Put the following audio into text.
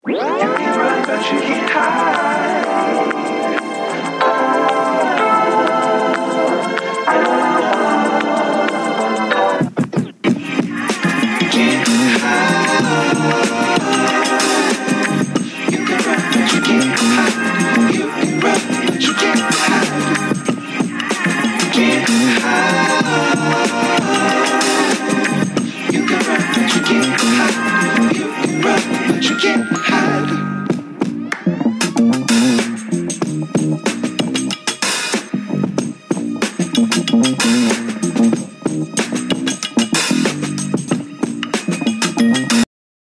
can run, but you can't hide. You can run, but you can't hide. You can run, but you can't hide. You can't hide. You can run, but you can't hide. You can run, but you can't.